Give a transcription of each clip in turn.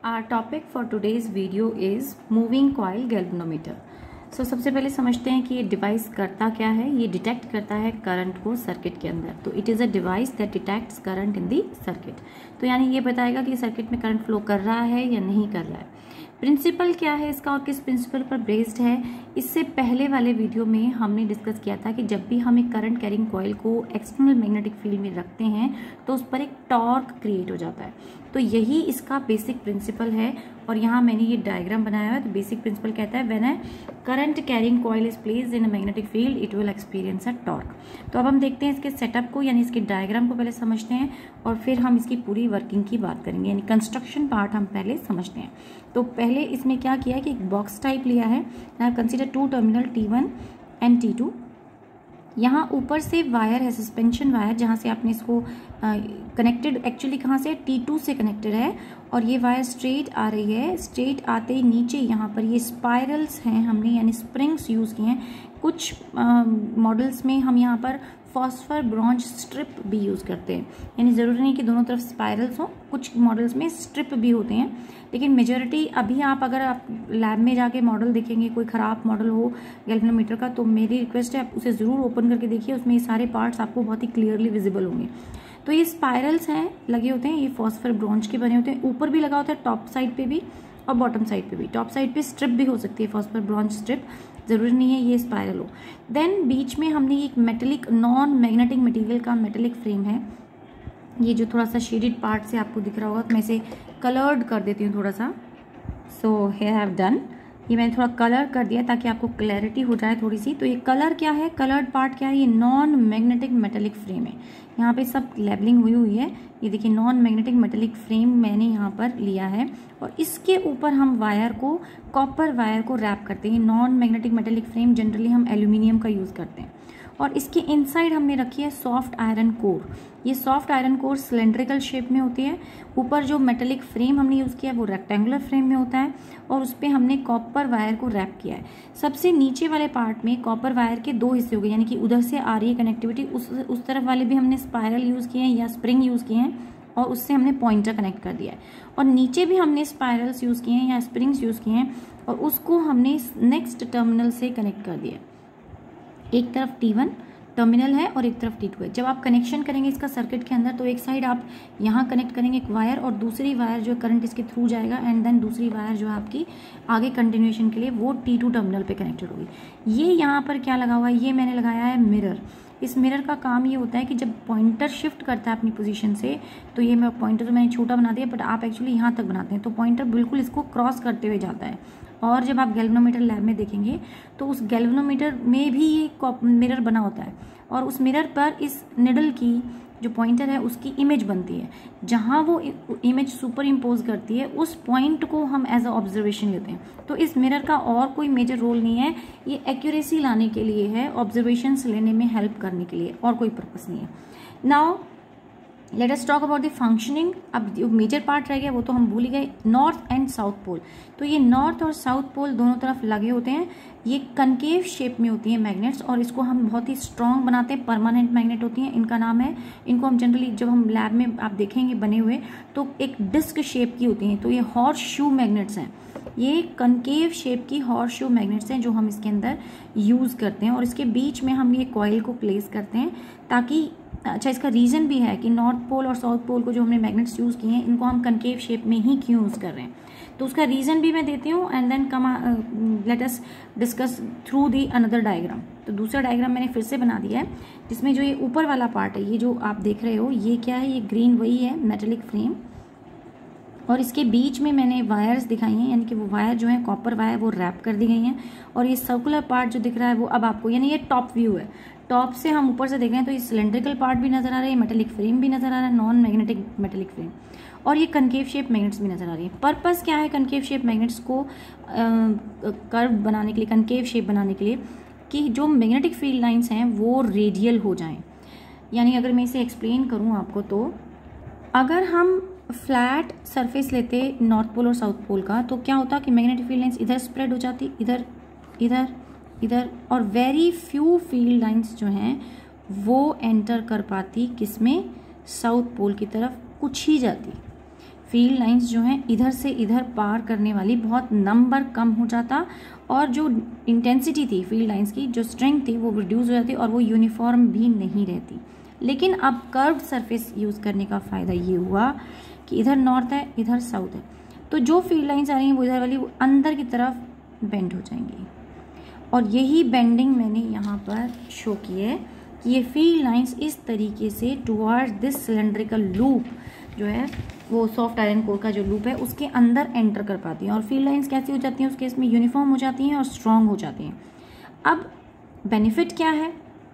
Our topic for today's video is moving coil galvanometer. So सबसे पहले समझते हैं कि ये डिवाइस करता क्या है। ये डिटेक्ट करता है करंट को सर्किट के अंदर। तो it is a device that detects current in the circuit. तो यानी ये बताएगा कि सर्किट में करंट फ्लो कर रहा है या नहीं कर रहा है। प्रिंसिपल क्या है इसका और किस प्रिंसिपल पर बेस्ड है, इससे पहले वाले वीडियो में हमने डिस्कस किया था कि जब भी हम एक करंट कैरिंग कॉइल को एक्सटर्नल मैग्नेटिक फील्ड में रखते हैं तो उस पर एक टॉर्क क्रिएट हो जाता है। तो यही इसका बेसिक प्रिंसिपल है और यहाँ मैंने ये डायग्राम बनाया है। तो बेसिक प्रिंसिपल कहता है when a current carrying coil is placed in a magnetic field it will experience a torque. तो अब हम देखते हैं इसके सेटअप को, यानी इसके डायग्राम को पहले समझते हैं और फिर हम इसकी पूरी वर्किंग की बात करेंगे, यानी कंस्ट्रक्शन पार्ट हम पहले समझते हैं। तो पहले इसमें क्या किया है कि एक बॉक्स टाइप लिया है। Now consider two terminal T1 and T2। यहाँ ऊपर से वायर है, सस्पेंशन वायर, जहाँ से आपने इसको कनेक्टेड, एक्चुअली कहाँ से T2 से कनेक्टेड है और ये वायर स्ट्रेट आ रही है। स्ट्रेट आते ही नीचे यहाँ पर ये स्पाइरल्स हैं हमने, यानी स्प्रिंग्स यूज़ किए हैं। कुछ मॉडल्स में हम यहाँ पर फॉस्फर ब्रॉन्ज स्ट्रिप भी यूज़ करते हैं, यानी ज़रूरी नहीं कि दोनों तरफ स्पाइरल्स हो, कुछ मॉडल्स में स्ट्रिप भी होते हैं। लेकिन मेजॉरिटी अभी आप अगर आप लैब में जाके मॉडल देखेंगे, कोई ख़राब मॉडल हो गैल्वेनोमीटर का, तो मेरी रिक्वेस्ट है आप उसे ज़रूर ओपन करके देखिए, उसमें ये सारे पार्ट्स आपको बहुत ही क्लियरली विजिबल होंगे। तो ये स्पाइरल्स हैं लगे होते हैं, ये फॉस्फर ब्रॉन्ज के बने होते हैं। ऊपर भी लगा होता है, टॉप साइड पे भी और बॉटम साइड पे भी। टॉप साइड पे स्ट्रिप भी हो सकती है, फॉस्फर ब्रॉन्ज स्ट्रिप, ज़रूरी नहीं है ये स्पाइरल हो। देन बीच में हमने एक मेटेलिक नॉन मैग्नेटिक मटेरियल का मेटेलिक फ्रेम है। ये जो थोड़ा सा शेडेड पार्ट से आपको दिख रहा होगा, तो मैं इसे कलर्ड कर देती हूँ थोड़ा सा। सो हियर हैव डन, ये मैंने थोड़ा कलर कर दिया ताकि आपको क्लैरिटी हो जाए थोड़ी सी। तो ये कलर क्या है, कलर्ड पार्ट क्या है, ये नॉन मैग्नेटिक मेटेलिक फ्रेम है। यहाँ पे सब लेबलिंग हुई है, ये देखिए नॉन मैग्नेटिक मेटेलिक फ्रेम मैंने यहाँ पर लिया है और इसके ऊपर हम वायर को, कॉपर वायर को रैप करते हैं। Non magnetic metallic frame generally हम एल्यूमिनियम का यूज़ करते हैं और इसके इनसाइड हमने रखी है सॉफ्ट आयरन कोर। ये soft iron core cylindrical shape में होती है। ऊपर जो मेटेलिक फ्रेम हमने यूज़ किया है वो रेक्टेंगुलर फ्रेम में होता है और उस पर हमने कॉपर वायर को रैप किया है। सबसे नीचे वाले पार्ट में कॉपर वायर के दो हिस्से हो गए, यानी कि उधर से आ रही है कनेक्टिविटी, उस तरफ वाले भी हमने स्पाइरल यूज़ किए हैं या स्प्रिंग यूज़ किए हैं और उससे हमने पॉइंटर कनेक्ट कर दिया है। और नीचे भी हमने स्पाइरल्स यूज़ किए हैं या स्प्रिंग्स यूज़ किए हैं और उसको हमने नेक्स्ट टर्मिनल से कनेक्ट कर दिया। एक तरफ T1 टर्मिनल है और एक तरफ T2 है। जब आप कनेक्शन करेंगे इसका सर्किट के अंदर, तो एक साइड आप यहाँ कनेक्ट करेंगे एक वायर और दूसरी वायर जो करंट इसके थ्रू जाएगा एंड देन दूसरी वायर जो है आपकी आगे कंटिन्यूएशन के लिए वो T2 टर्मिनल पे कनेक्टेड होगी। ये यहाँ पर क्या लगा हुआ है, ये मैंने लगाया है मिरर। इस मिरर का काम ये होता है कि जब पॉइंटर शिफ्ट करता है अपनी पोजीशन से, तो ये मैं पॉइंटर तो मैंने छोटा बना दिया, बट आप एक्चुअली यहाँ तक बनाते हैं, तो पॉइंटर बिल्कुल इसको क्रॉस करते हुए जाता है। और जब आप गैल्वेनोमीटर लैब में देखेंगे तो उस गैल्वेनोमीटर में भी ये मिरर बना होता है और उस मिरर पर इस निडल की जो पॉइंटर है उसकी इमेज बनती है। जहाँ वो इमेज सुपर इम्पोज करती है उस पॉइंट को हम एज अ ऑब्जर्वेशन लेते हैं। तो इस मिरर का और कोई मेजर रोल नहीं है, ये एक्यूरेसी लाने के लिए है, ऑब्जर्वेशंस लेने में हेल्प करने के लिए, और कोई पर्पस नहीं है। Now let us talk about the functioning. अब जो मेजर पार्ट रह गया वो तो हम भूल ही गए, नॉर्थ एंड साउथ पोल। तो ये नॉर्थ और साउथ पोल दोनों तरफ लगे होते हैं। ये कनकेव शेप में होती हैं मैग्नेट्स और इसको हम बहुत ही स्ट्रॉन्ग बनाते हैं, परमानेंट मैग्नेट होती हैं, इनका नाम है। इनको हम जनरली जब हम लैब में आप देखेंगे बने हुए तो एक डिस्क शेप की होती हैं। तो ये हॉर्स शू मैग्नेट्स हैं, ये कनकेव शेप की हॉर्स शू मैग्नेट्स हैं जो हम इसके अंदर यूज़ करते हैं और इसके बीच में हम ये कॉइल को प्लेस करते हैं ताकि, अच्छा इसका रीज़न भी है कि नॉर्थ पोल और साउथ पोल को जो हमने मैग्नेट्स यूज़ किए हैं इनको हम कनकेव शेप में ही क्यों यूज़ कर रहे हैं, तो उसका रीज़न भी मैं देती हूँ and then let us discuss through the another diagram. तो दूसरा डायग्राम मैंने फिर से बना दिया है जिसमें जो ये ऊपर वाला पार्ट है, ये जो आप देख रहे हो ये क्या है, ये ग्रीन वही है मेटेलिक फ्रेम और इसके बीच में मैंने वायर्स दिखाई हैं, यानी कि वो वायर जो है कॉपर वायर वो रैप कर दी गई हैं और ये सर्कुलर पार्ट जो दिख रहा है वो अब आपको, यानी ये टॉप व्यू है, टॉप से हम ऊपर से देख रहे हैं तो ये सिलेंड्रिकल पार्ट भी नजर आ रहा है, मेटेलिक फ्रेम भी नजर आ रहा है, नॉन मैग्नेटिक मेटेलिक फ्रेम, और ये कनकेव शेप मैग्नेट्स भी नजर आ रही है। पर्पस क्या है कनकेव शेप मैग्नेट्स को कर्व बनाने के लिए, कनकेव शेप बनाने के लिए, कि जो मैग्नेटिक फील्ड लाइंस हैं वो रेडियल हो जाएं। यानी अगर मैं इसे एक्सप्लेन करूँ आपको, तो अगर हम फ्लैट सरफेस लेते नॉर्थ पोल और साउथ पोल का, तो क्या होता कि मैग्नेटिक फील्ड लाइंस इधर स्प्रेड हो जाती, इधर इधर इधर, और वेरी फ्यू फील्ड लाइंस जो हैं वो एंटर कर पाती किसमें, साउथ पोल की तरफ कुछ ही जाती। फील्ड लाइंस जो हैं इधर से इधर पार करने वाली बहुत नंबर कम हो जाता और जो इंटेंसिटी थी फील्ड लाइंस की, जो स्ट्रेंथ थी वो रिड्यूस हो जाती और वो यूनिफॉर्म भी नहीं रहती। लेकिन अब कर्व्ड सरफेस यूज़ करने का फ़ायदा ये हुआ कि इधर नॉर्थ है इधर साउथ है, तो जो फील्ड लाइंस आ रही हैं वो इधर वाली वो अंदर की तरफ बेंड हो जाएंगी। और यही बेंडिंग मैंने यहाँ पर शो की है कि ये फील्ड लाइंस इस तरीके से टुवर्ड्स दिस सिलेंड्रिकल लूप जो है वो सॉफ्ट आयरन कोर का जो लूप है उसके अंदर एंटर कर पाती हैं। और फील्ड लाइंस कैसी हो जाती हैं, उस केस में यूनिफॉर्म हो जाती हैं और स्ट्रॉन्ग हो जाती हैं। अब बेनिफिट क्या है?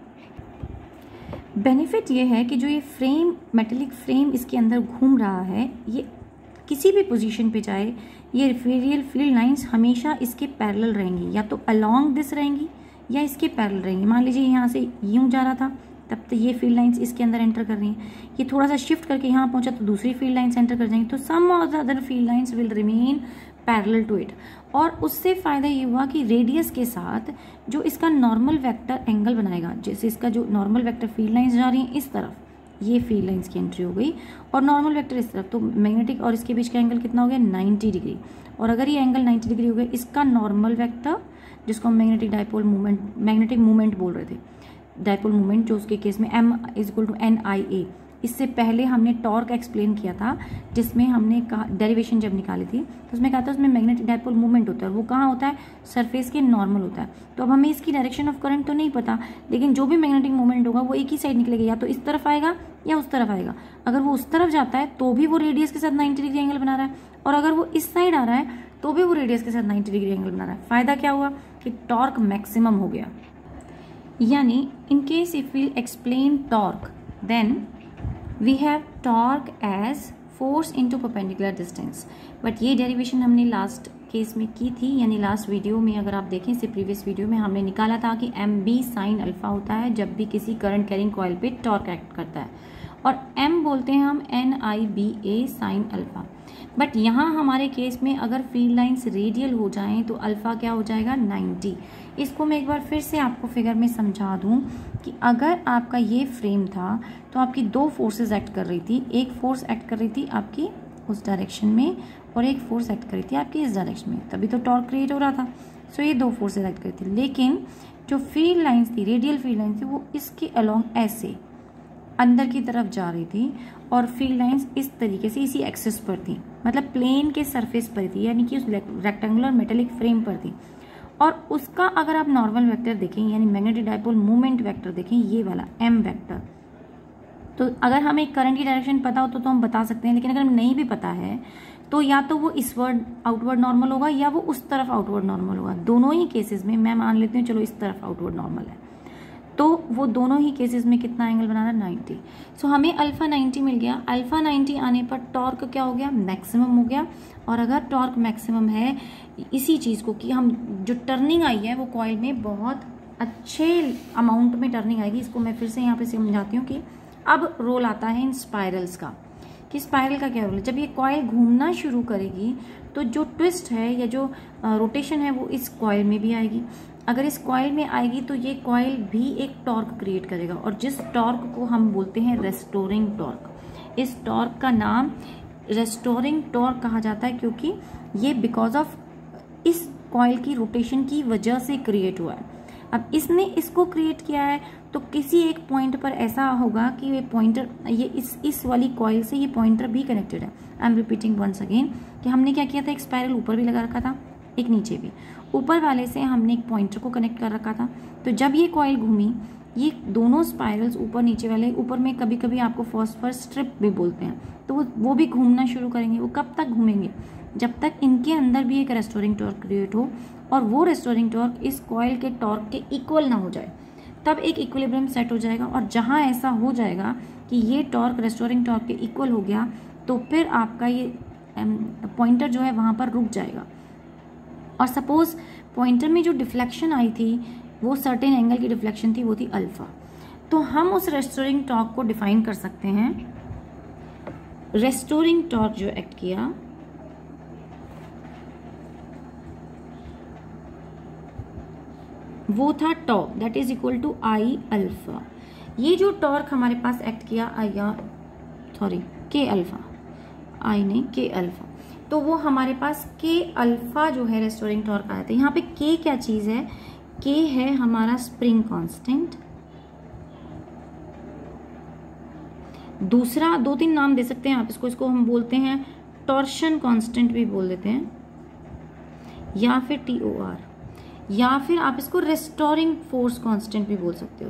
बेनिफिट ये है कि जो ये फ्रेम, मेटेलिक फ्रेम इसके अंदर घूम रहा है, ये किसी भी पोजीशन पे जाए, ये रेडियल फील्ड लाइंस हमेशा इसके पैरेलल रहेंगी, या तो अलोंग दिस रहेंगी या इसके पैरेलल रहेंगी। मान लीजिए यहाँ से यूं जा रहा था तब तो ये फील्ड लाइंस इसके अंदर एंटर कर रही हैं, ये थोड़ा सा शिफ्ट करके यहाँ पहुंचा तो दूसरी फील्ड लाइंस एंटर कर जाएंगी, तो some of the other field lines will remain parallel to it. और उससे फ़ायदा ये हुआ कि रेडियस के साथ जो इसका नॉर्मल वेक्टर एंगल बनाएगा, जैसे इसका जो नॉर्मल वेक्टर फील्ड लाइंस जा रही हैं इस तरफ, ये फील्ड लाइंस की एंट्री हो गई और नॉर्मल वेक्टर इस तरफ, तो मैग्नेटिक और इसके बीच का एंगल कितना हो गया 90 डिग्री। और अगर ये एंगल 90 डिग्री हो गया, इसका नॉर्मल वेक्टर जिसको हम magnetic dipole movement, magnetic movement बोल रहे थे, डायपोल मूवमेंट जो उसके केस में m = NIA, इससे पहले हमने टॉर्क एक्सप्लेन किया था जिसमें हमने कहा डेरिवेशन जब निकाली थी तो उसमें कहा था उसमें मैग्नेटिक डायपोल मूवमेंट होता है और वो कहाँ होता है, सरफेस के नॉर्मल होता है। तो अब हमें इसकी डायरेक्शन ऑफ करंट तो नहीं पता, लेकिन जो भी मैग्नेटिक मूवमेंट होगा वो एक ही साइड निकलेगा, या तो इस तरफ आएगा या उस तरफ आएगा। अगर वो उस तरफ जाता है तो भी वो रेडियस के साथ 90 डिग्री एंगल बना रहा है, और अगर वो इस साइड आ रहा है तो भी वो रेडियस के साथ 90 डिग्री एंगल बना रहा है। फायदा क्या हुआ कि टॉर्क मैक्सिमम हो गया। यानी in case if we explain torque then we have torque as force into perpendicular distance. But ये डेरिवेशन हमने लास्ट केस में की थी, यानी लास्ट वीडियो में अगर आप देखें इससे प्रीवियस वीडियो में हमने निकाला था कि MB साइन अल्फा होता है जब भी किसी करंट कैरिंग कॉइल पे टॉर्क एक्ट करता है, और M बोलते हैं हम NIBA साइन अल्फा। बट यहाँ हमारे केस में अगर फील्ड लाइंस रेडियल हो जाएं तो अल्फा क्या हो जाएगा 90। इसको मैं एक बार फिर से आपको फिगर में समझा दूं कि अगर आपका ये फ्रेम था तो आपकी दो फोर्सेस एक्ट कर रही थी, एक फोर्स एक्ट कर रही थी आपकी उस डायरेक्शन में और एक फोर्स एक्ट कर रही थी आपकी इस डायरेक्शन में, तभी तो टॉर्क क्रिएट हो रहा था। सो ये दो फोर्सेस एक्ट कर रही थी, लेकिन जो फील्ड लाइंस थी, रेडियल फील्ड लाइंस थी, वो इसके अलोंग ऐसे अंदर की तरफ जा रही थी और फील्ड लाइंस इस तरीके से इसी एक्सिस पर थी, मतलब प्लेन के सरफेस पर थी, यानी कि उस रेक्टेंगुलर मेटेलिक फ्रेम पर थी। और उसका अगर आप नॉर्मल वेक्टर देखें, यानी मैग्नेटिक डायपोल मूवमेंट वेक्टर देखें, ये वाला M वेक्टर, तो अगर हमें करंट की डायरेक्शन पता हो तो हम बता सकते हैं, लेकिन अगर हमें नहीं भी पता है तो या तो वो इसवर्ड आउटवर्ड नॉर्मल होगा या वो उस तरफ आउटवर्ड नॉर्मल होगा। दोनों ही केसेस में मैं मान लेती हूँ चलो इस तरफ आउटवर्ड नॉर्मल है, तो वो दोनों ही केसेस में कितना एंगल बनाना 90। सो हमें अल्फा 90 मिल गया। अल्फा 90 आने पर टॉर्क क्या हो गया, मैक्सिमम हो गया। और अगर टॉर्क मैक्सिमम है इसी चीज़ को कि हम जो टर्निंग आई है वो कॉइल में बहुत अच्छे अमाउंट में टर्निंग आएगी। इसको मैं फिर से यहाँ पे समझाती हूँ कि अब रोल आता है इन स्पाइरल्स का, कि स्पाइरल का क्या रोल है। जब ये कॉइल घूमना शुरू करेगी तो जो ट्विस्ट है या जो रोटेशन है वो इस कॉइल में भी आएगी। अगर इस कॉइल में आएगी तो ये कॉइल भी एक टॉर्क क्रिएट करेगा, और जिस टॉर्क को हम बोलते हैं रेस्टोरिंग टॉर्क। इस टॉर्क का नाम रेस्टोरिंग टॉर्क कहा जाता है क्योंकि ये बिकॉज ऑफ इस कॉइल की रोटेशन की वजह से क्रिएट हुआ है। अब इसने इसको क्रिएट किया है तो किसी एक पॉइंट पर ऐसा होगा कि ये पॉइंटर, ये इस वाली कॉइल से ये पॉइंटर भी कनेक्टेड है। I am repeating once again कि हमने क्या किया था, एक स्पाइरल ऊपर भी लगा रखा था, एक नीचे भी। ऊपर वाले से हमने एक पॉइंटर को कनेक्ट कर रखा था, तो जब ये कॉइल घूमी, ये दोनों स्पाइरल्स ऊपर नीचे वाले, ऊपर में कभी कभी आपको फॉस्फरस स्ट्रिप भी बोलते हैं, तो वो भी घूमना शुरू करेंगे। वो कब तक घूमेंगे, जब तक इनके अंदर भी एक रेस्टोरिंग टॉर्क क्रिएट हो, और वो रेस्टोरिंग टॉर्क इस कॉइल के टॉर्क के इक्वल ना हो जाए, तब एक इक्विलिब्रियम सेट हो जाएगा। और जहाँ ऐसा हो जाएगा कि ये टॉर्क रेस्टोरिंग टॉर्क के इक्वल हो गया, तो फिर आपका ये पॉइंटर जो है वहाँ पर रुक जाएगा। और सपोज पॉइंटर में जो डिफ्लेक्शन आई थी वो सर्टेन एंगल की डिफ्लेक्शन थी, वो थी अल्फा, तो हम उस रेस्टोरिंग टॉर्क को डिफाइन कर सकते हैं। रेस्टोरिंग टॉर्क जो एक्ट किया वो था torque that is equal to I alpha. ये जो टॉर्क हमारे पास एक्ट किया के अल्फा, आई नहीं, के अल्फा। तो वो हमारे पास के अल्फा जो है रेस्टोरिंग टॉर्क आया था। यहाँ पे के क्या चीज है, के है हमारा स्प्रिंग कांस्टेंट। दूसरा 2-3 नाम दे सकते हैं आप इसको हम बोलते हैं टॉर्शन कांस्टेंट भी बोल देते हैं, या फिर TOR, या फिर आप इसको रेस्टोरिंग फोर्स कांस्टेंट भी बोल सकते हो।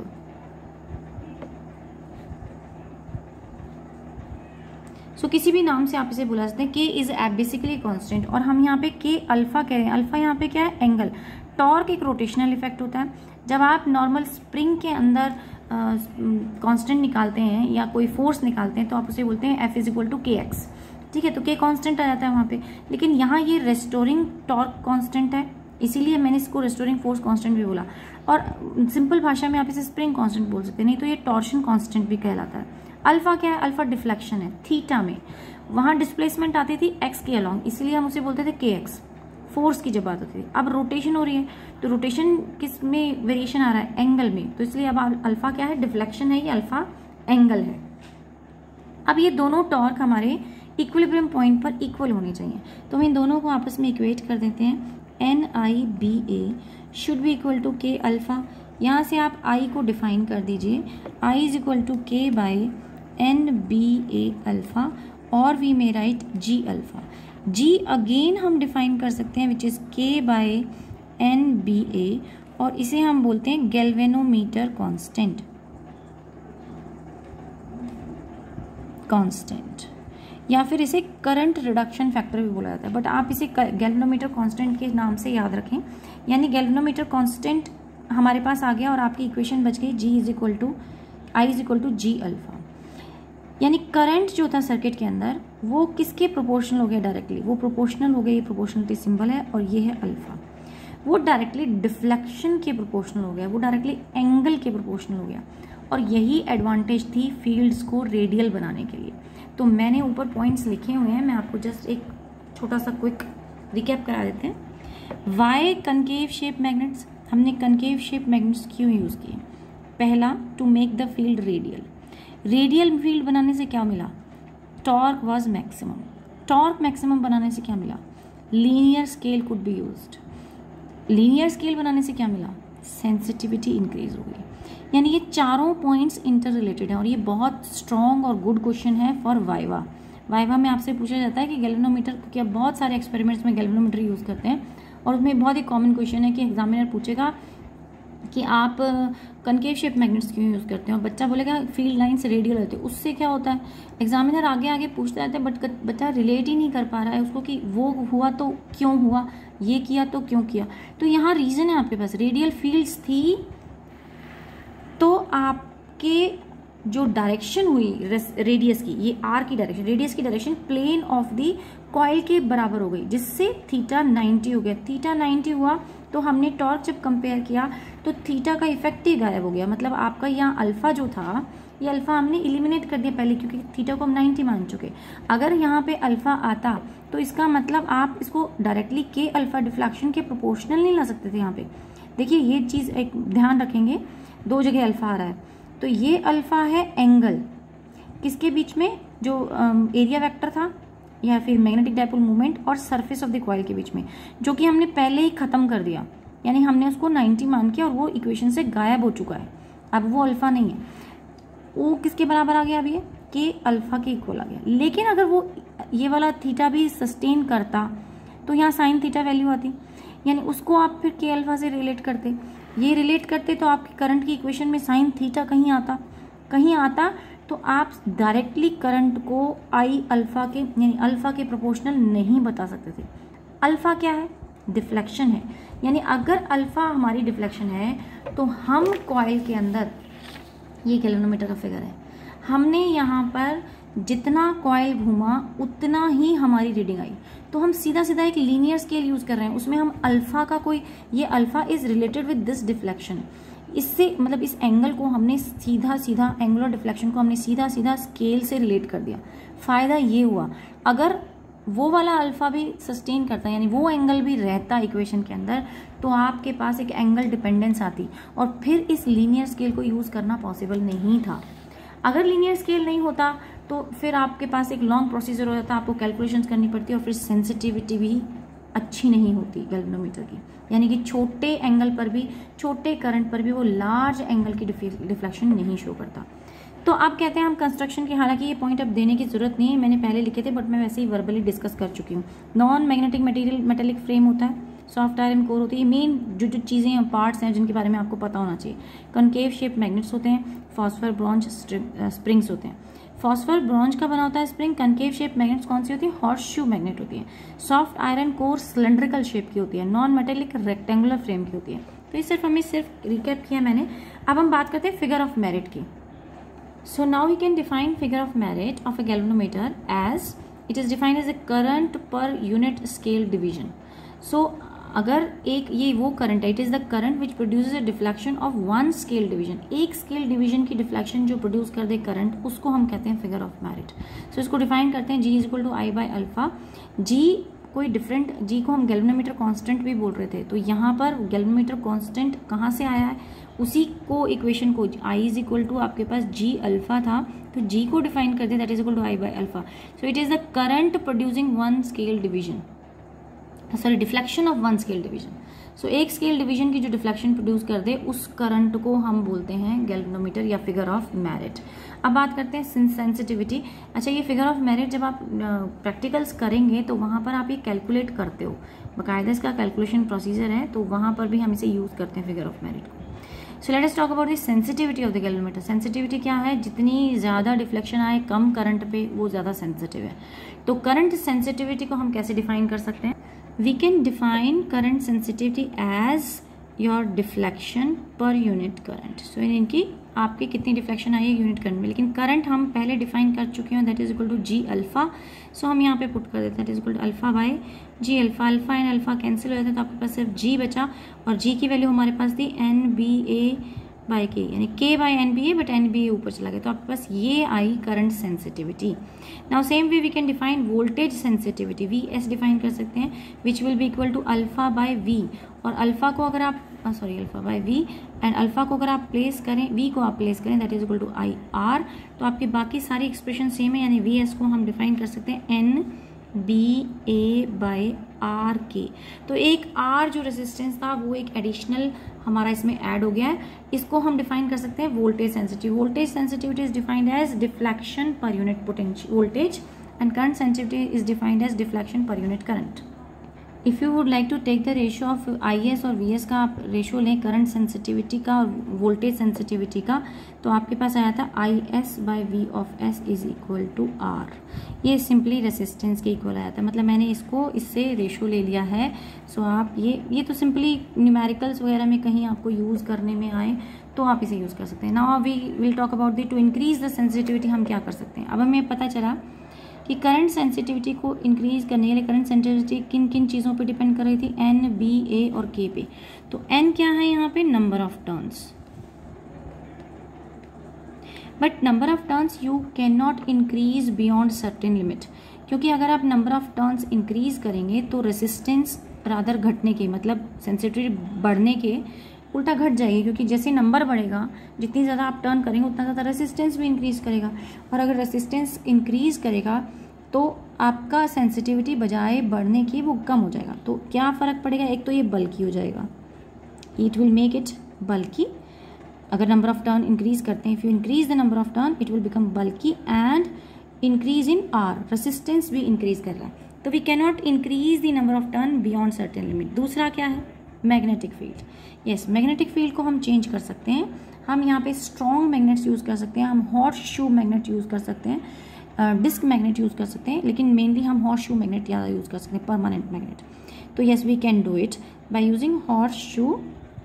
सो किसी भी नाम से आप इसे बुला सकते हैं। के इज बेसिकली कांस्टेंट, और हम यहाँ पे के अल्फा कह रहे हैं। अल्फा यहाँ पे क्या है, एंगल। टॉर्क एक रोटेशनल इफेक्ट होता है। जब आप नॉर्मल स्प्रिंग के अंदर कांस्टेंट निकालते हैं या कोई फोर्स निकालते हैं तो आप उसे बोलते हैं F = KX, ठीक है। तो के कांस्टेंट आ जाता है वहां पे, लेकिन यहाँ ये रेस्टोरिंग टॉर्क कांस्टेंट है, इसीलिए मैंने इसको रेस्टोरिंग फोर्स कांस्टेंट भी बोला। और सिंपल भाषा में आप इसे स्प्रिंग कांस्टेंट बोल सकते हैं, नहीं तो ये टॉर्शन कांस्टेंट भी कहलाता है। अल्फा क्या है, अल्फा डिफ्लेक्शन है। थीटा में वहां डिस्प्लेसमेंट आती थी एक्स के अलोंग, इसलिए हम उसे बोलते थे KX, फोर्स की जब बात होती थी। अब रोटेशन हो रही है, तो रोटेशन किस में वेरिएशन आ रहा है, एंगल में, तो इसलिए अब अल्फा क्या है, डिफ्लेक्शन है, ये अल्फा एंगल है। अब ये दोनों टॉर्क हमारे इक्विलिब्रियम पॉइंट पर इक्वल होने चाहिए, तो हम इन दोनों को आपस में इक्वेट कर देते हैं। NIBA should be equal to K alpha. यहाँ से आप I को डिफाइन कर दीजिए, I = K/NBA अल्फा, और we may write G alpha. G again हम डिफाइन कर सकते हैं विच इज K/NBA, और इसे हम बोलते हैं गैल्वेनोमीटर कांस्टेंट, या फिर इसे करंट रिडक्शन फैक्टर भी बोला जाता है, बट आप इसे गैल्वेनोमीटर कांस्टेंट के नाम से याद रखें। यानी गैल्वेनोमीटर कांस्टेंट हमारे पास आ गया और आपकी इक्वेशन बच गई I = G अल्फा। यानी करंट जो था सर्किट के अंदर वो किसके प्रोपोर्शनल हो गया, डायरेक्टली वो प्रोपोर्शनल हो गया, ये प्रोपोर्शनलिटी सिंबल है, और ये है अल्फा। वो डायरेक्टली डिफ्लेक्शन के प्रोपोर्शनल हो गया, वो डायरेक्टली एंगल के प्रोपोर्शनल हो गया, और यही एडवांटेज थी फील्ड्स को रेडियल बनाने के लिए। तो मैंने ऊपर पॉइंट्स लिखे हुए हैं, मैं आपको जस्ट एक छोटा सा क्विक रिकैप करा देते हैं। वाई कनकेव शेप मैग्नेट्स, हमने कनकेव शेप मैग्नेट्स क्यों यूज किए, पहला to make the field radial. Radial field बनाने से क्या मिला, torque was maximum. Torque maximum बनाने से क्या मिला, linear scale could be used. Linear scale बनाने से क्या मिला, सेंसिटिविटी इंक्रीज हो गई। यानी ये चारों पॉइंट्स इंटर रिलेटेड हैं, और ये बहुत स्ट्रॉन्ग और गुड क्वेश्चन है फॉर वाइवा। वाइवा में आपसे पूछा जाता है कि गैल्वेनोमीटर, क्या बहुत सारे एक्सपेरिमेंट्स में गैल्वेनोमीटर यूज करते हैं, और उसमें बहुत ही कॉमन क्वेश्चन है कि एग्जामिनर पूछेगा कि आप कनकेव शेप मैग्नेट्स क्यों यूज करते हैं, और बच्चा बोलेगा फील्ड लाइन से रेडियल होते हैं। उससे क्या होता है, एग्जामिनर आगे आगे पूछते रहते हैं, बट बच्चा रिलेट ही नहीं कर पा रहा है उसको कि वो हुआ तो क्यों हुआ, ये किया तो क्यों किया। तो यहाँ रीजन है आपके पास, रेडियल फील्ड्स थी तो आपके जो डायरेक्शन हुई रेडियस की, ये आर की डायरेक्शन, रेडियस की direction plane of the coil के बराबर हो गई, जिससे थीटा 90 हो गया। थीटा 90 हुआ तो हमने टॉर्क जब कंपेयर किया तो थीटा का इफेक्ट ही गायब हो गया। मतलब आपका यहाँ अल्फा जो था, ये अल्फा हमने इलिमिनेट कर दिया पहले, क्योंकि थीटा को हम 90 मान चुके। अगर यहाँ पे अल्फा आता तो इसका मतलब आप इसको डायरेक्टली के अल्फा डिफ्लेक्शन के प्रोपोर्शनल नहीं ला सकते थे। यहाँ पे देखिए ये चीज एक ध्यान रखेंगे, दो जगह अल्फा आ रहा है, तो ये अल्फा है एंगल किसके बीच में, जो एरिया वेक्टर था या फिर मैग्नेटिक डायपोल मूवमेंट और सरफेस ऑफ द कॉइल के बीच में, जो कि हमने पहले ही खत्म कर दिया। यानी हमने उसको 90 मान के, और वो इक्वेशन से गायब हो चुका है, अब वो अल्फा नहीं है। वो किसके बराबर आ गया, अभी के अल्फा के इक्वल आ गया। लेकिन अगर वो ये वाला थीटा भी सस्टेन करता तो यहाँ साइन थीटा वैल्यू आती, यानी उसको आप फिर के अल्फा से रिलेट करते, ये रिलेट करते तो आपकी करंट की इक्वेशन में साइन थीटा कहीं आता तो आप डायरेक्टली करंट को आई अल्फा के, यानी अल्फा के प्रोपोर्शनल नहीं बता सकते थे। अल्फा क्या है, डिफ्लेक्शन है। यानी अगर अल्फा हमारी डिफ्लेक्शन है तो हम कॉइल के अंदर, ये गैल्वेनोमीटर का फिगर है, हमने यहाँ पर जितना कॉइल घूमा उतना ही हमारी रीडिंग आई। तो हम सीधा सीधा एक लीनियर स्केल यूज कर रहे हैं, उसमें हम अल्फा का कोई, ये alpha is related with this deflection, इससे मतलब इस एंगल को हमने सीधा सीधा, एंगुलर डिफ्लेक्शन को हमने सीधा सीधा स्केल से रिलेट कर दिया। फायदा ये हुआ, अगर वो वाला अल्फा भी सस्टेन करता, यानी वो एंगल भी रहता इक्वेशन के अंदर, तो आपके पास एक एंगल डिपेंडेंस आती, और फिर इस लीनियर स्केल को यूज करना पॉसिबल नहीं था। अगर लीनियर स्केल नहीं होता तो फिर आपके पास एक लॉन्ग प्रोसीजर हो जाता है, आपको कैलकुलेशंस करनी पड़ती है और फिर सेंसिटिविटी भी अच्छी नहीं होती गैल्वेनोमीटर की, यानी कि छोटे एंगल पर भी, छोटे करंट पर भी वो लार्ज एंगल की डिफ्लेक्शन नहीं शो करता। तो आप कहते हैं हम कंस्ट्रक्शन की, हालांकि ये पॉइंट अब देने की जरूरत नहीं है, मैंने पहले लिखे थे बट मैं वैसे ही वर्बली डिस्कस कर चुकी हूँ। Non magnetic material metallic frame होता है, सॉफ्ट आयरन कोर होती है, मेन जो चीज़ें पार्ट्स हैं जिनके बारे में आपको पता होना चाहिए। कनकेव शेप मैग्नेट्स होते हैं, फॉस्फर ब्रॉन्ज स्प्रिंग्स होते हैं। फॉस्फर ब्रॉन्ज का बना होता है स्प्रिंग। कनकेव शेप मैग्नेट्स कौन सी होती है? हॉर्स शू मैग्नेट होती है। Soft iron core cylindrical shape की होती है। नॉन मेटेलिक रेक्टेंगुलर फ्रेम की होती है। तो ये सिर्फ रिकैप किया मैंने। अब हम बात करते हैं फिगर ऑफ मेरिट की। So now we can define figure of merit of a galvanometer as it is defined as a current per unit scale division. So अगर एक ये वो करंट है, it is the current which produces a deflection of one scale division, एक scale division की deflection जो produce कर दे करंट, उसको हम कहते हैं फिगर ऑफ मेरिट। सो इसको डिफाइन करते हैं, G is equal to I by alpha. G कोई डिफरेंट, जी को हम गैल्वेनोमीटर कांस्टेंट भी बोल रहे थे, तो यहाँ पर गैल्वेनोमीटर कांस्टेंट कहाँ से आया है, उसी को इक्वेशन को आई इज इक्वल टू आपके पास जी अल्फा था, तो जी को डिफाइन कर दिया, that is equal to I by alpha. So it is the current producing one scale division, sorry deflection of one scale division. So एक स्केल डिवीजन की जो deflection produce कर दे उस करंट को हम बोलते हैं गैल्वेनोमीटर या फिगर ऑफ मेरिट। अब बात करते हैं सेंसिटिविटी। अच्छा, ये फिगर ऑफ मेरिट जब आप प्रैक्टिकल्स करेंगे तो वहाँ पर आप ये कैलकुलेट करते हो, बाकायदा इसका कैलकुलेशन प्रोसीजर है, तो वहाँ पर भी हम इसे यूज़ करते हैं फिगर ऑफ मेरिट को। So let us talk about the sensitivity of the galvanometer. Sensitivity क्या है? जितनी ज़्यादा डिफ्लेक्शन आए कम करंट पे वो ज़्यादा सेंसिटिव है। तो करंट सेंसिटिविटी को हम कैसे डिफाइन कर सकते हैं? We can define current sensitivity as your deflection per unit current. So इनकी आपकी कितनी डिफ्लेक्शन आई है यूनिट करंट में, लेकिन करंट हम पहले डिफाइन कर चुके हैं, that is equal to G alpha. So हम यहाँ पे पुट कर देते हैं, that is equal to alpha by G alpha. Alpha and alpha cancel हो जाता है तो आपके पास सिर्फ जी बचा, और जी की वैल्यू हमारे पास थी N B A by K, यानी K by N B A, but N B A ऊपर चला गया, तो आपके पास ये I current sensitivity. Now same way we can define voltage sensitivity, V S define कर सकते हैं, which will be equal to alpha by V. और अल्फा को अगर आप alpha by V and alpha को अगर आप प्लेस करें, वी को आप प्लेस करें, that is equal to I R, तो आपकी बाकी सारी एक्सप्रेशन सेम है, यानी वी एस को हम डिफाइन कर सकते हैं N B A by R K. तो एक आर जो रेजिस्टेंस था वो एक एडिशनल हमारा इसमें ऐड हो गया है, इसको हम डिफाइन कर सकते हैं voltage sensitivity. Voltage sensitivity is defined as deflection per unit potential voltage and current sensitivity is defined as deflection per unit current. If you would like to take the ratio of I S और V S का आप ratio लें current sensitivity का और voltage sensitivity का, तो आपके पास आया था I S by V of S is equal to R. ये सिंपली रेसिस्टेंस के इक्वल आया था, मतलब मैंने इसको इससे रेशियो ले लिया है। सो आप ये तो सिंपली न्यूमेरिकल्स वगैरह में कहीं आपको यूज़ करने में आए तो आप इसे यूज़ कर सकते हैं। Now we will talk about the to increase the sensitivity, हम क्या कर सकते हैं। अब हमें पता चला कि करंट सेंसिटिविटी को इंक्रीज करने के लिए करंट सेंसिटिविटी किन किन चीज़ों पे डिपेंड कर रही थी, एन बी ए और के पे। तो एन क्या है यहाँ पे? Number of turns, but number of turns you can not increase beyond certain limit, क्योंकि अगर आप नंबर ऑफ टर्न्स इंक्रीज करेंगे तो रेसिस्टेंस रादर घटने के, मतलब सेंसिटिविटी बढ़ने के उल्टा घट जाएगी, क्योंकि जैसे नंबर बढ़ेगा जितनी ज़्यादा आप टर्न करेंगे उतना ज़्यादा रेसिस्टेंस भी इंक्रीज करेगा, और अगर रेसिस्टेंस इंक्रीज करेगा तो आपका सेंसिटिविटी बजाय बढ़ने की वो कम हो जाएगा। तो क्या फ़र्क पड़ेगा? एक तो ये बल्की हो जाएगा, it will make it bulky. अगर नंबर ऑफ टर्न इंक्रीज करते हैं, if you increase the number of turn it will become bulky and increase in R, resistance भी इंक्रीज कर रहा है। तो we can not increase the number of turn beyond certain limit. दूसरा क्या है? Magnetic field. Yes, magnetic field को हम चेंज कर सकते हैं। हम यहाँ पे स्ट्रॉन्ग मैग्नेट्स यूज़ कर सकते हैं, हम हॉर्स शू मैग्नेट यूज़ कर सकते हैं, डिस्क मैग्नेट यूज़ कर सकते हैं, लेकिन मेनली हम हॉर्स शू मैग्नेट ज़्यादा यूज़ कर सकते हैं, परमानेंट मैग्नेट। तो yes we can do it by using horse shoe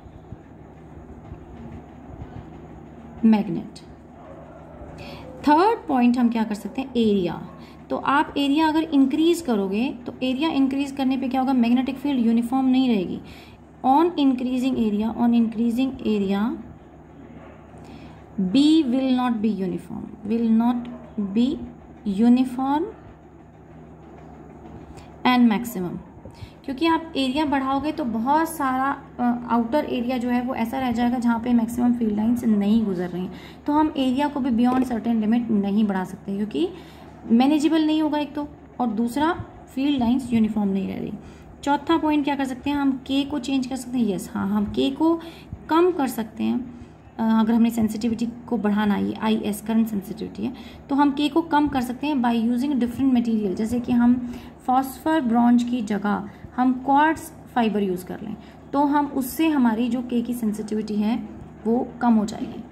magnet. Third point हम क्या कर सकते हैं? एरिया। तो आप एरिया अगर इंक्रीज करोगे तो एरिया इंक्रीज करने पे क्या होगा? मैग्नेटिक फील्ड यूनिफॉर्म नहीं रहेगी। On increasing area B will not be uniform and maximum, क्योंकि आप एरिया बढ़ाओगे तो बहुत सारा आउटर एरिया जो है वो ऐसा रह जाएगा जहाँ पे मैक्सिमम फील्ड लाइंस नहीं गुजर रही हैं। तो हम एरिया को भी बियॉन्ड सर्टेन लिमिट नहीं बढ़ा सकते क्योंकि मैनेजेबल नहीं होगा एक तो, और दूसरा फील्ड लाइंस यूनिफॉर्म नहीं रह रही। चौथा पॉइंट क्या कर सकते हैं, हम के को चेंज कर सकते हैं। यस, हाँ, हम के को कम कर सकते हैं। अगर हमने सेंसिटिविटी को बढ़ाना है, IS करंट सेंसिटिविटी है, तो हम के को कम कर सकते हैं बाय यूजिंग डिफरेंट मटेरियल। जैसे कि हम फॉस्फर ब्रॉन्ज की जगह हम क्वार्ट्ज फाइबर यूज़ कर लें, तो हम उससे हमारी जो के की सेंसिटिविटी है वो कम हो जाएगी।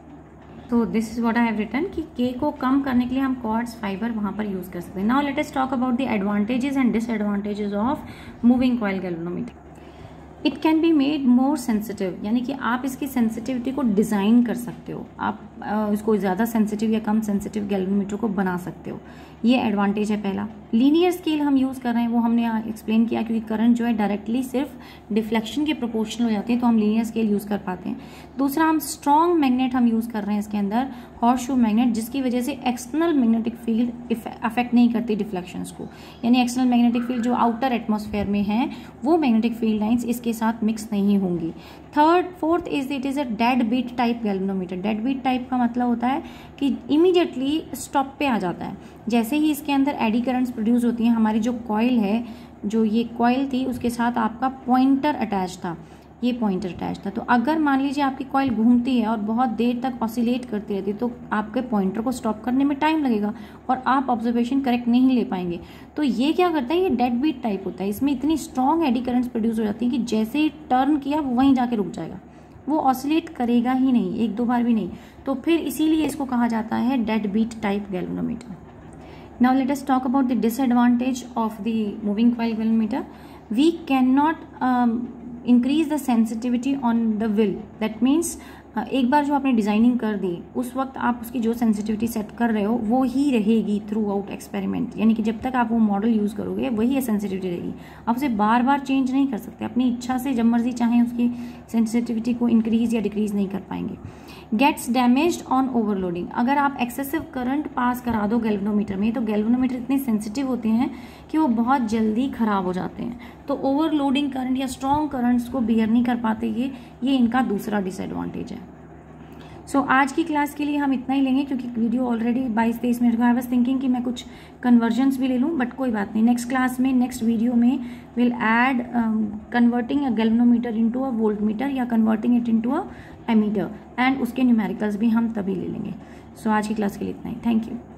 तो this is what I have written कि के को कम करने के लिए हम क्वार्ट्ज फाइबर वहाँ पर यूज़ कर सकते हैं। Now let us talk about the advantages and disadvantages of moving coil galvanometer. It can be made more sensitive, यानी कि आप इसकी सेंसिटिविटी को डिज़ाइन कर सकते हो, आप इसको ज़्यादा सेंसिटिव या कम सेंसिटिव गैल्वेनोमीटर को बना सकते हो। ये एडवांटेज है पहला। लीनियर स्केल हम यूज़ कर रहे हैं, वो हमने एक्सप्लेन किया, क्योंकि करंट जो है डायरेक्टली सिर्फ डिफ्लेक्शन के प्रोपोर्शनल हो जाते हैं, तो हम लीनियर स्केल यूज़ कर पाते हैं। दूसरा, हम स्ट्रॉन्ग मैग्नेट हम यूज़ कर रहे हैं इसके अंदर, हॉर्सशू मैग्नेट, जिसकी वजह से एक्सटर्नल मैग्नेटिक फील्ड अफेक्ट नहीं करती डिफ्लेक्शंस को, यानी एक्सटर्नल मैग्नेटिक फील्ड जो आउटर एटमॉस्फेयर में है वो मैग्नेटिक फील्ड लाइंस इसके साथ मिक्स नहीं होंगी। Fourth is it is a dead beat type galvanometer. Dead beat type का मतलब होता है कि इमीडिएटली स्टॉप पे आ जाता है। जैसे ही इसके अंदर एडी करंट्स प्रोड्यूस होती हैं, हमारी जो कॉइल है, जो ये कॉइल थी उसके साथ आपका पॉइंटर अटैच था, ये पॉइंटर अटैच था। तो अगर मान लीजिए आपकी कॉइल घूमती है और बहुत देर तक ऑसिलेट करती रहती है, तो आपके पॉइंटर को स्टॉप करने में टाइम लगेगा और आप ऑब्जर्वेशन करेक्ट नहीं ले पाएंगे। तो ये क्या करता है, ये डेड बीट टाइप होता है। इसमें इतनी स्ट्रॉन्ग एडी करंट्स प्रोड्यूस हो जाती हैं कि जैसे ही टर्न किया वो वहीं जाके रुक जाएगा, वो ऑसिलेट करेगा ही नहीं, एक दो बार भी नहीं। तो फिर इसीलिए इसको कहा जाता है dead beat type galvanometer. Now let us talk about the disadvantage of the moving coil galvanometer. We cannot increase the sensitivity on the wheel. That means एक बार जो आपने डिज़ाइनिंग कर दी, उस वक्त आप उसकी जो सेंसिटिविटी सेट कर रहे हो वो ही रहेगी थ्रू आउट एक्सपेरिमेंट, यानी कि जब तक आप वो मॉडल यूज़ करोगे वही सेंसिटिविटी रहेगी। आप उसे बार बार चेंज नहीं कर सकते, अपनी इच्छा से जब मर्जी चाहें उसकी सेंसिटिविटी को इंक्रीज या डिक्रीज नहीं कर पाएंगे। Gets damaged on overloading. अगर आप एक्सेसिव करंट पास करा दो गैल्वेनोमीटर में, तो गैल्वेनोमीटर इतने सेंसिटिव होते हैं कि वो बहुत जल्दी ख़राब हो जाते हैं, तो ओवरलोडिंग करंट या स्ट्रॉन्ग करंट्स को बियर नहीं कर पाते। ये इनका दूसरा डिसएडवांटेज है। सो आज की क्लास के लिए हम इतना ही लेंगे, क्योंकि वीडियो ऑलरेडी 22-23 मिनट का। आई वाज थिंकिंग कि मैं कुछ कन्वर्जन्स भी ले लूँ, बट कोई बात नहीं। नेक्स्ट क्लास में, नेक्स्ट वीडियो में will add converting a galvanometer into a voltmeter या converting it into a ammeter, and उसके न्यूमेरिकल्स भी हम तभी ले लेंगे। सो आज की क्लास के लिए इतना ही। Thank you.